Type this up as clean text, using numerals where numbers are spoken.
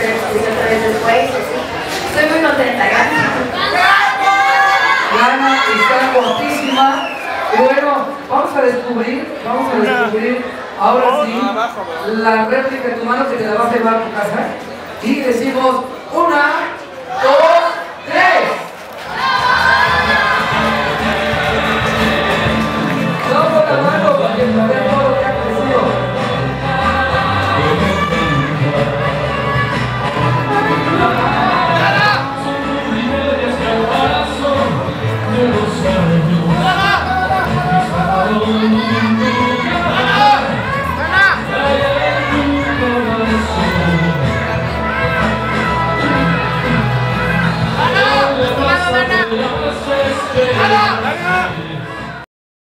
otra vez después. Estoy muy contenta, gracias. Gana, está guapísima. Y bueno, vamos a descubrir ahora sí la réplica de tu mano que te la vas a llevar a tu casa. Y decimos 1, 2, 3. Vamos la mano para que vean todo lo que ha crecido. ¡Gana!